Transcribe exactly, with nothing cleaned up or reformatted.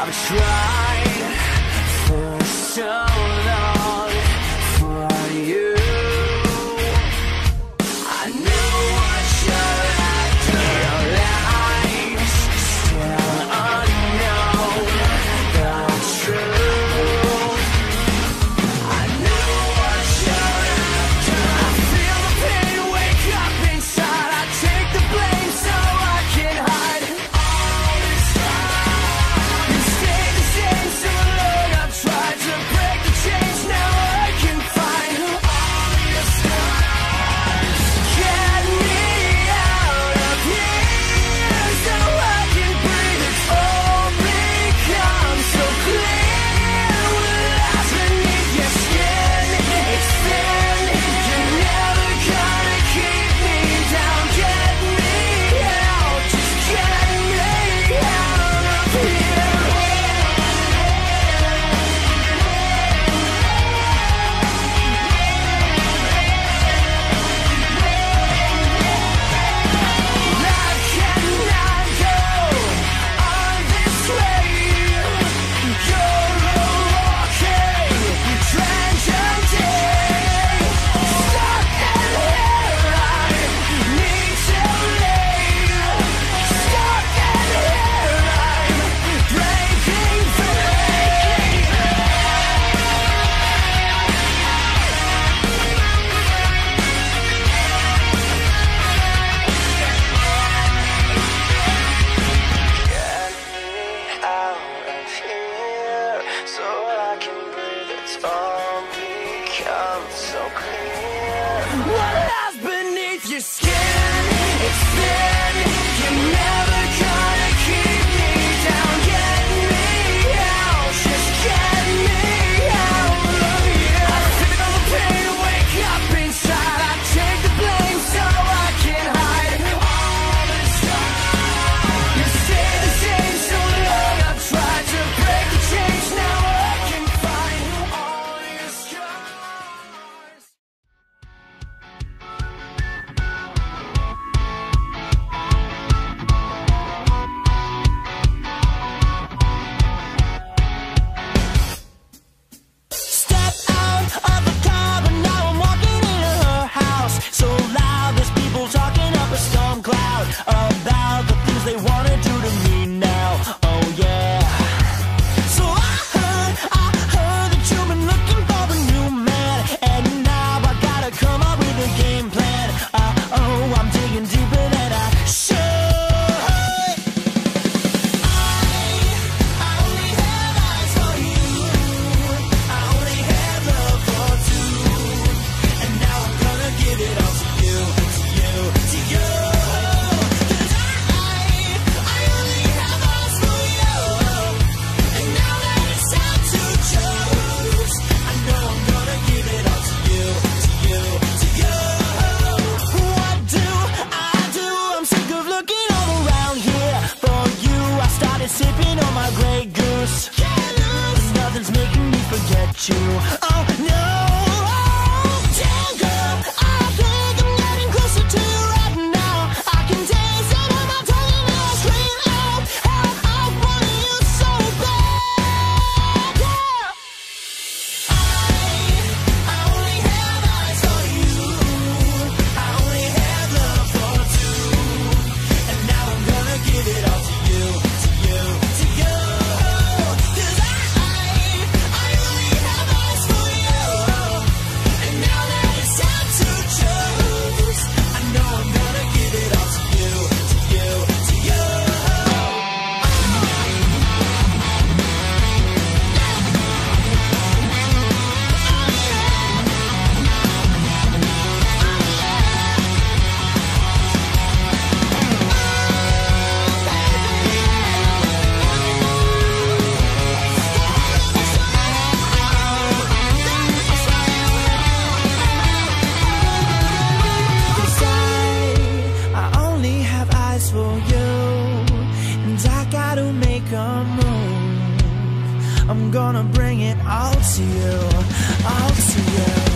I've tried for so long for you. I know what you're after. Your life's still unknown. The truth. I know what you're after. I feel the pain wake up inside. I take the blame so I can hide all this time. You stay the same so long. I've tried to break the chains. Now I can find all your scars. Get me out of here so I can breathe. It's all become so clear. We're lost beneath your skin. It's thin. You're never gonna keep me down. Get me out. Just get me out of here. I cannot go on this way. You're a walking tragedy. Stuck in here, I need to leave. Stuck in here, I'm breaking free. Get me out of here so I can breathe. It's all become so clear. What lies beneath your skin? It's thin. You're never gonna keep me down. Get me out. Just get me out of here. I feel the pain wake up inside. I take the blame so I can hide all this time. You stay the same so long. I've tried to break the chains. Now I can find all your scars. Step out of the car, but now I'm walking into her house. So loud, there's people talking up a storm cloud about the things they wanna do to me now. Oh yeah. So I heard, I heard that you've been looking for a new man, and now I gotta come up with a game plan. Uh oh, I'm digging deeper than I should. I only have eyes for you. I only have love for two, and now I'm gonna give it all to you, to you, to you. 'Cause I, I only have eyes for you, and now that it's time to choose, I know I'm gonna give it all to you, to you, to you. What do I do? I'm sick of looking all around here for you. I started sipping on my Grey Goose. Nothing's making me forget you. Oh no. Damn girl, I think I'm getting closer to you right now. I can taste it on my tongue and I'll scream out how I want you so bad. Yeah. I, I only have eyes for you. I only have love for two, and now I'm gonna give it all to you, to you, to you. 'Cause I, I only have eyes for you, and now that it's time to choose, I know I'm gonna give it all to you, to you, to you. Cause I, I only have eyes for you, and I gotta make a move. I'm gonna bring it all to you, all to you.